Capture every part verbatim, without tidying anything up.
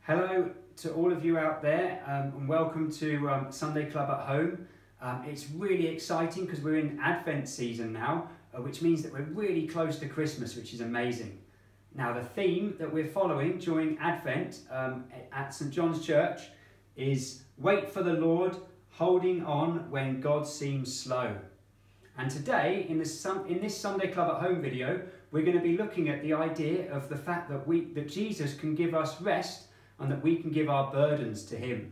Hello to all of you out there um, and welcome to um, Sunday Club at Home. Um, it's really exciting because we're in Advent season now, uh, which means that we're really close to Christmas, which is amazing. Now the theme that we're following during Advent um, at St John's Church is Wait for the Lord, holding on when God seems slow. And today in this, in this Sunday Club at Home video, we're going to be looking at the idea of the fact that, we, that Jesus can give us rest and that we can give our burdens to him.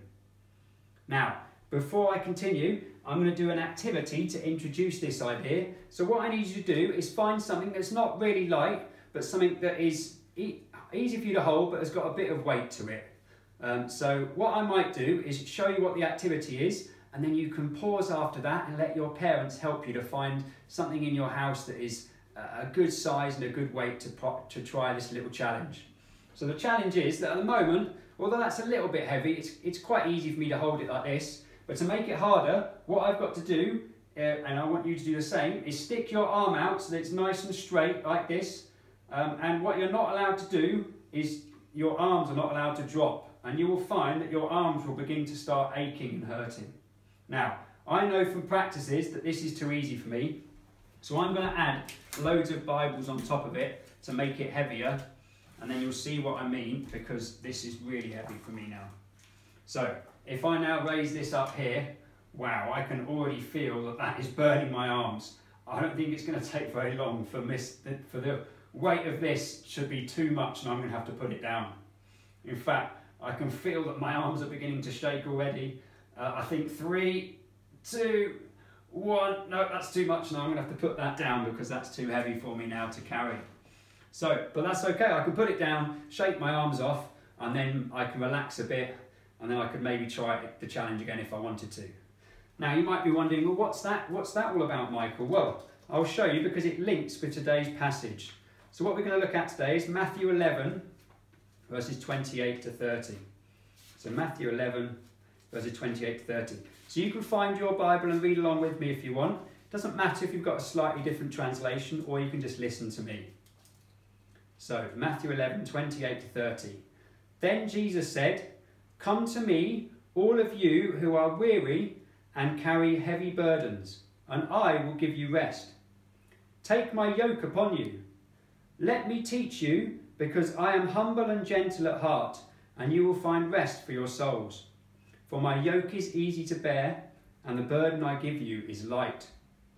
Now, before I continue, I'm going to do an activity to introduce this idea. So what I need you to do is find something that's not really light, but something that is e easy for you to hold, but has got a bit of weight to it. Um, so what I might do is show you what the activity is, and then you can pause after that and let your parents help you to find something in your house that is a good size and a good weight to, to try this little challenge. So the challenge is that at the moment, although that's a little bit heavy, it's, it's quite easy for me to hold it like this. But to make it harder, what I've got to do, uh, and I want you to do the same, is stick your arm out so that it's nice and straight like this. Um, and what you're not allowed to do is your arms are not allowed to drop. And you will find that your arms will begin to start aching and hurting. Now, I know from practices that this is too easy for me. So I'm going to add loads of Bibles on top of it to make it heavier. And then you'll see what I mean, because this is really heavy for me now. So if I now raise this up here, wow, I can already feel that that is burning my arms. I don't think it's going to take very long for, this, for the weight of this should be too much and I'm going to have to put it down. In fact, I can feel that my arms are beginning to shake already. Uh, I think three, two, one, no, that's too much now. I'm going to have to put that down because that's too heavy for me now to carry. So, but that's okay, I can put it down, shake my arms off, and then I can relax a bit, and then I could maybe try the challenge again if I wanted to. Now you might be wondering, well, what's that, what's that all about, Michael? Well, I'll show you because it links with today's passage. So what we're going to look at today is Matthew eleven, verses twenty-eight to thirty. So Matthew eleven, verses twenty-eight to thirty. So you can find your Bible and read along with me if you want. It doesn't matter if you've got a slightly different translation, or you can just listen to me. So, Matthew eleven, twenty-eight to thirty. Then Jesus said, "Come to me, all of you who are weary and carry heavy burdens, and I will give you rest. Take my yoke upon you. Let me teach you, because I am humble and gentle at heart, and you will find rest for your souls. For my yoke is easy to bear, and the burden I give you is light."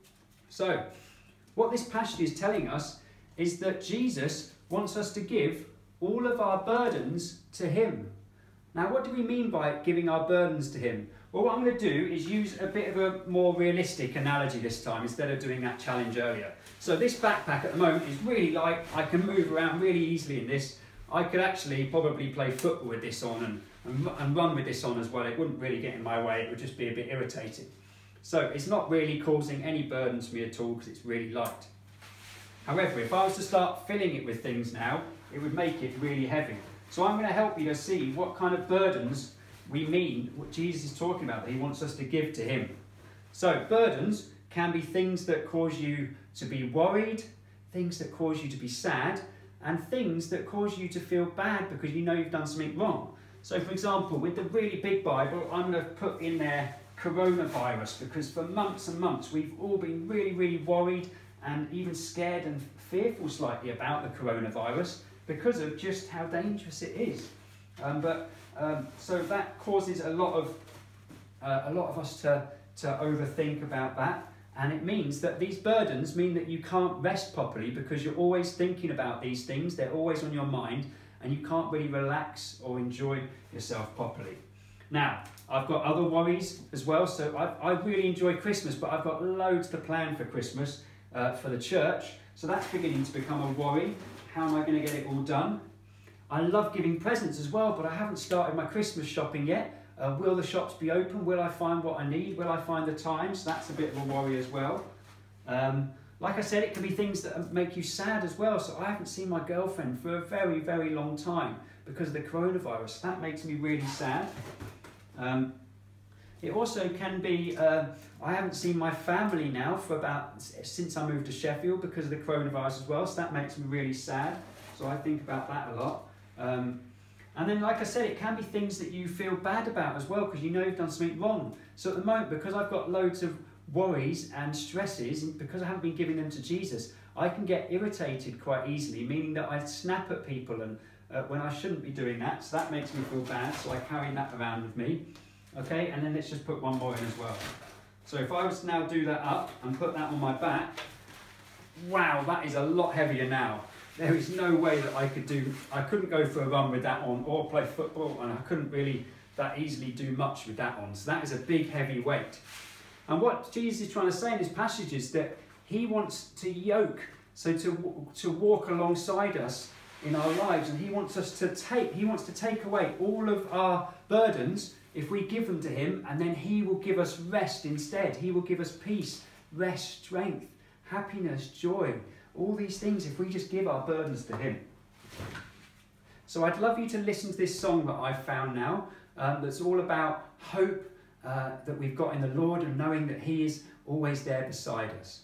So, what this passage is telling us is that Jesus wants us to give all of our burdens to him. Now, what do we mean by giving our burdens to him? Well, what I'm going to do is use a bit of a more realistic analogy this time instead of doing that challenge earlier. So this backpack at the moment is really light. I can move around really easily in this. I could actually probably play football with this on and, and, and run with this on as well. It wouldn't really get in my way. It would just be a bit irritating. So it's not really causing any burdens for me at all because it's really light. However, if I was to start filling it with things now, it would make it really heavy. So I'm going to help you to see what kind of burdens we mean, what Jesus is talking about, that he wants us to give to him. So burdens can be things that cause you to be worried, things that cause you to be sad, and things that cause you to feel bad because you know you've done something wrong. So for example, with the really big Bible, I'm going to put in there coronavirus, because for months and months we've all been really, really worried and even scared and fearful slightly about the coronavirus because of just how dangerous it is. Um, but um, so that causes a lot of uh, a lot of us to to overthink about that, and it means that these burdens mean that you can't rest properly because you're always thinking about these things. They're always on your mind, and you can't really relax or enjoy yourself properly. Now, I've got other worries as well. So I, I really enjoy Christmas, but I've got loads to plan for Christmas. Uh, for the church, so that's beginning to become a worry. How am I going to get it all done? I love giving presents as well, but I haven't started my Christmas shopping yet. Uh, will the shops be open? Will I find what I need? Will I find the time? So that's a bit of a worry as well. Um, like I said, it can be things that make you sad as well. So I haven't seen my girlfriend for a very, very long time because of the coronavirus. That makes me really sad. Um, It also can be, uh, I haven't seen my family now for about, since I moved to Sheffield because of the coronavirus as well, so that makes me really sad. So I think about that a lot. Um, And then, like I said, it can be things that you feel bad about as well, because you know you've done something wrong. So at the moment, because I've got loads of worries and stresses, and because I haven't been giving them to Jesus, I can get irritated quite easily, meaning that I snap at people and uh, when I shouldn't be doing that. So that makes me feel bad, so I carry that around with me. Okay, and then let's just put one more in as well. So if I was to now do that up and put that on my back, wow, that is a lot heavier now. There is no way that I could do, I couldn't go for a run with that on or play football, and I couldn't really that easily do much with that on. So that is a big heavy weight. And what Jesus is trying to say in this passage is that he wants to yoke, so to, to walk alongside us in our lives, and he wants us to take, he wants to take away all of our burdens if we give them to him, and then he will give us rest instead. He will give us peace, rest, strength, happiness, joy. All these things if we just give our burdens to him. So I'd love you to listen to this song that I've found now, um, that's all about hope uh, that we've got in the Lord and knowing that he is always there beside us.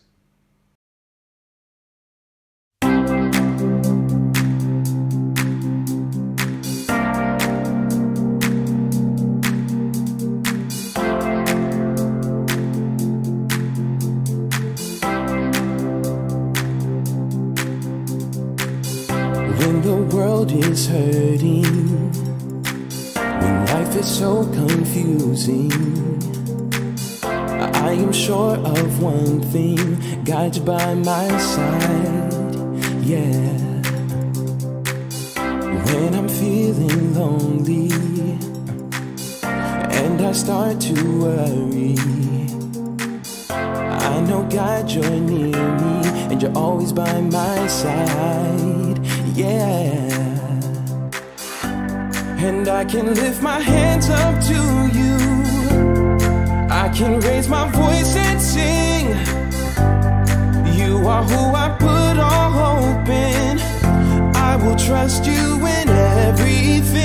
When the world is hurting, when life is so confusing, I am sure of one thing, God's by my side, yeah. When I'm feeling lonely and I start to worry, I know God, you're near me and you're always by my side, yeah. And I can lift my hands up to you, I can raise my voice and sing. You are who I put all hope in, I will trust you in everything.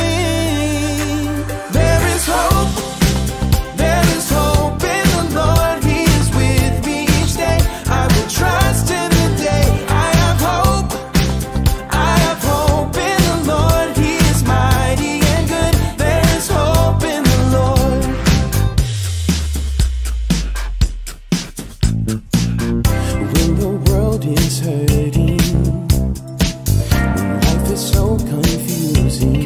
There is hope, there is hope in the Lord, he is with me each day. I will trust in the day. I have hope, I have hope in the Lord, he is mighty and good. There is hope in the Lord. When the world is hurting, when life is so confusing,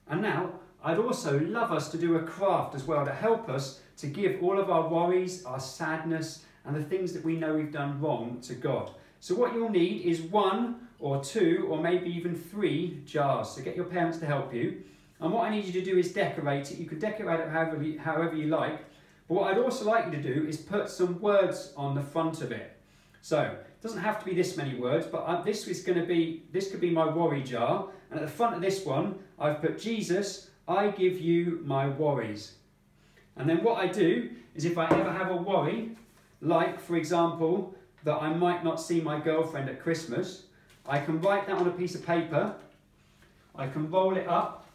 And now, I'd also love us to do a craft as well to help us to give all of our worries, our sadness, and the things that we know we've done wrong to God. So what you'll need is one or two or maybe even three jars. So get your parents to help you. And what I need you to do is decorate it. You can decorate it however you, however you like. But what I'd also like you to do is put some words on the front of it. So it doesn't have to be this many words, but uh, this is going to be, this could be my worry jar. And at the front of this one, I've put, Jesus, I give you my worries. And then what I do is if I ever have a worry, like for example, that I might not see my girlfriend at Christmas, I can write that on a piece of paper, I can roll it up,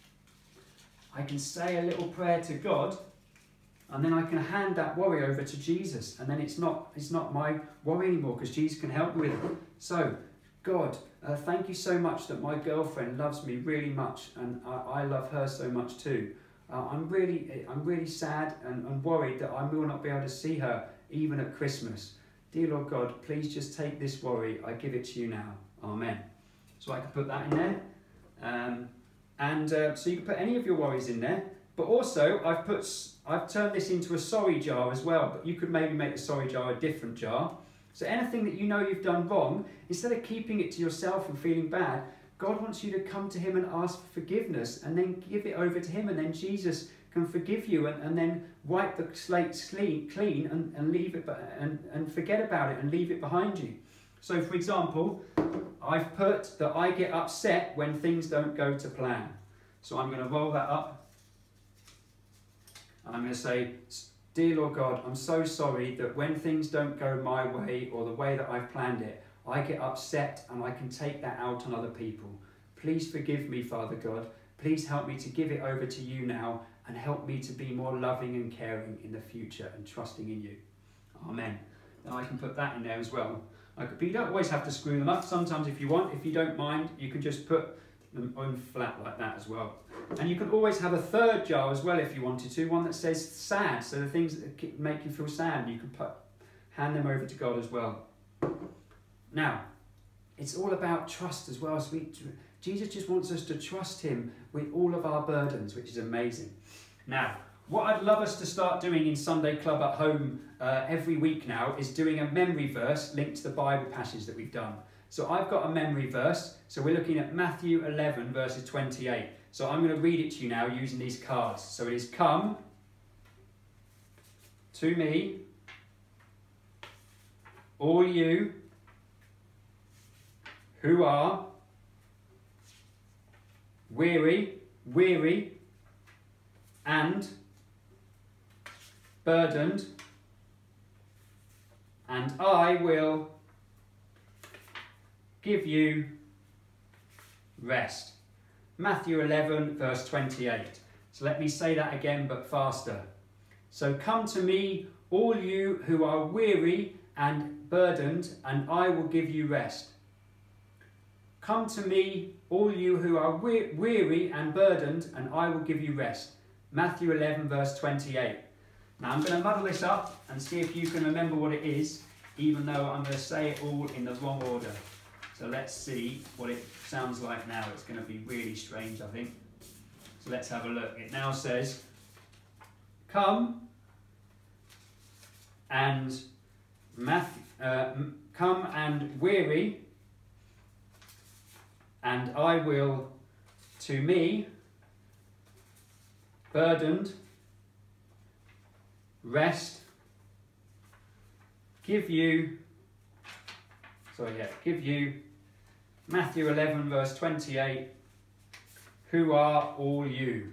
I can say a little prayer to God, and then I can hand that worry over to Jesus, and then it's not, it's not my worry anymore because Jesus can help me with it. So, God, uh, thank you so much that my girlfriend loves me really much, and I, I love her so much too. Uh, I'm really, I'm really sad and, and worried that I will not be able to see her even at Christmas. Dear Lord God, please just take this worry. I give it to you now. Amen. So I can put that in there, um, and uh, so you can put any of your worries in there. But also, I've put, I've turned this into a sorry jar as well. But you could maybe make the sorry jar a different jar. So anything that you know you've done wrong, instead of keeping it to yourself and feeling bad, God wants you to come to him and ask for forgiveness and then give it over to him, and then Jesus can forgive you and, and then wipe the slate clean, clean and, and leave it and, and forget about it and leave it behind you. So for example, I've put that I get upset when things don't go to plan. So I'm going to roll that up and I'm going to say, Dear Lord God, I'm so sorry that when things don't go my way or the way that I've planned it, I get upset and I can take that out on other people. Please forgive me, Father God. Please help me to give it over to you now and help me to be more loving and caring in the future and trusting in you. Amen. Now I can put that in there as well. I could, but you don't always have to screw them up. Sometimes if you want, if you don't mind, you can just put them on flat like that as well. And you can always have a third jar as well if you wanted to, one that says sad. So the things that make you feel sad, you can put, hand them over to God as well. Now, it's all about trust as well. So we, Jesus just wants us to trust him with all of our burdens, which is amazing. Now, what I'd love us to start doing in Sunday Club at Home uh, every week now is doing a memory verse linked to the Bible passage that we've done. So I've got a memory verse. So we're looking at Matthew eleven verses twenty-eight. So I'm going to read it to you now using these cards. So it is, come to me, all you who are weary, weary, and burdened, and I will give you rest. Matthew eleven verse twenty-eight. So let me say that again but faster. So come to me, all you who are weary and burdened, and I will give you rest. Come to me, all you who are we weary and burdened, and I will give you rest. Matthew eleven verse twenty-eight. Now I'm going to muddle this up and see if you can remember what it is, even though I'm going to say it all in the wrong order. So let's see what it sounds like now. It's going to be really strange, I think. So let's have a look. It now says, come and math, uh, come and weary, and I will to me burdened rest, give you, sorry, yeah, give you, Matthew eleven verse twenty-eight, who are all you.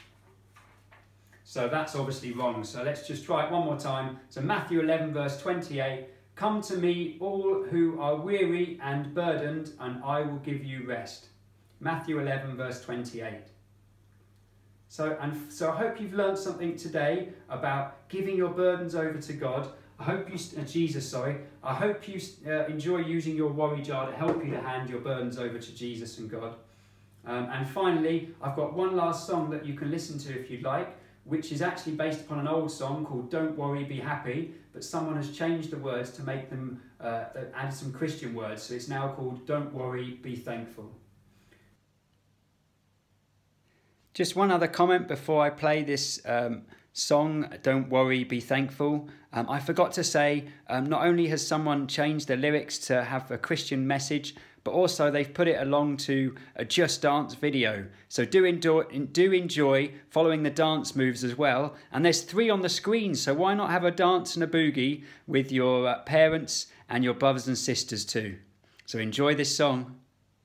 So that's obviously wrong. So let's just try it one more time. So Matthew eleven verse twenty-eight, come to me all who are weary and burdened, and I will give you rest. Matthew eleven verse twenty-eight. So, and so I hope you've learned something today about giving your burdens over to God. I hope you, uh, Jesus, sorry. I hope you uh, enjoy using your worry jar to help you to hand your burdens over to Jesus and God. Um, and finally, I've got one last song that you can listen to if you'd like, which is actually based upon an old song called Don't Worry, Be Happy, but someone has changed the words to make them, uh, add some Christian words. So it's now called Don't Worry, Be Thankful. Just one other comment before I play this um, song, Don't Worry, Be Thankful. Um, I forgot to say, um, not only has someone changed the lyrics to have a Christian message, but also they've put it along to a Just Dance video. So do enjoy, do enjoy following the dance moves as well. And there's three on the screen, so why not have a dance and a boogie with your uh, parents and your brothers and sisters too. So enjoy this song.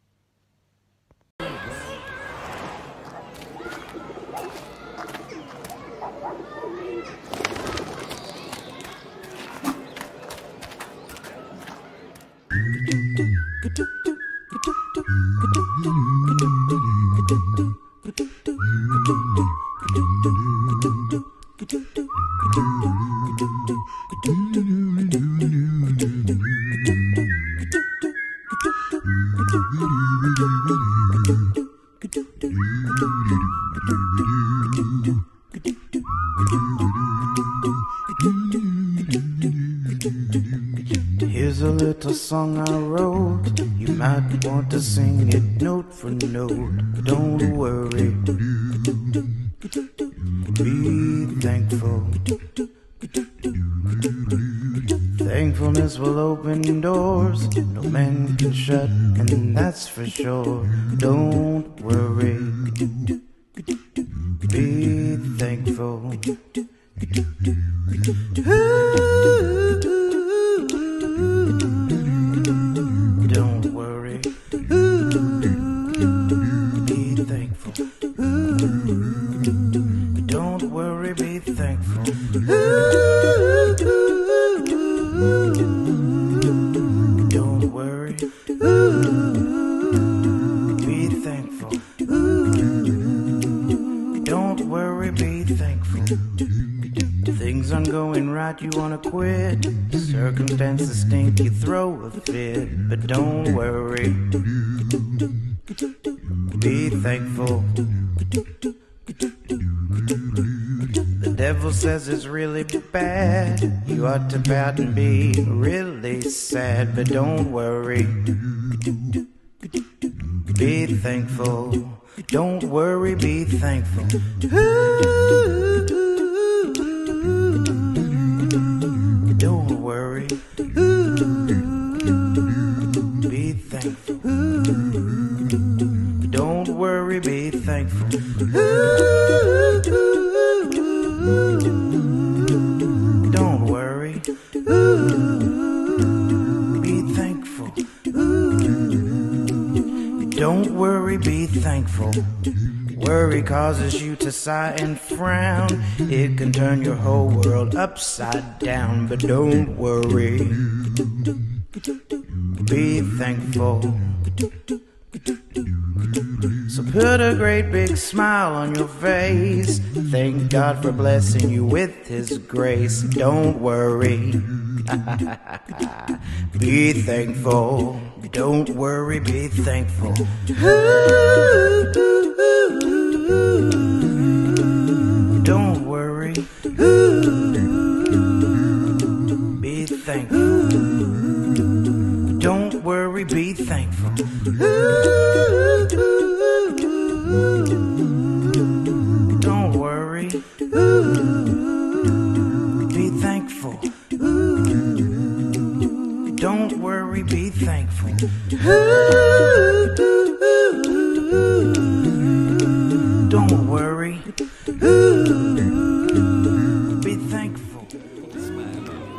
Here's a little song I wrote. You might want to sing it note for note. Don't worry, be thankful. Thankfulness will open doors no man can shut, and that's for sure. Don't worry, be thankful. Don't worry, be thankful. Don't worry, be thankful. Don't worry, be thankful. Don't worry, be thankful. Things aren't going right, you wanna quit. Circumstances stink, you throw a fit. But don't worry, be thankful. The devil says it's really bad. You ought to pout and be really sad. But don't worry, be thankful. Don't worry, be thankful. Don't worry, be thankful. Don't worry, be thankful. Don't worry, be thankful. Don't worry, be thankful. Worry causes you to sigh and frown. It can turn your whole world upside down. But don't worry, be thankful. So put a great big smile on your face. Thank God for blessing you with His grace. Don't worry, be thankful. Don't worry, be thankful. Don't worry, be thankful. Don't worry, be thankful. Don't worry, be thankful. Don't worry, be thankful. Don't worry, be thankful.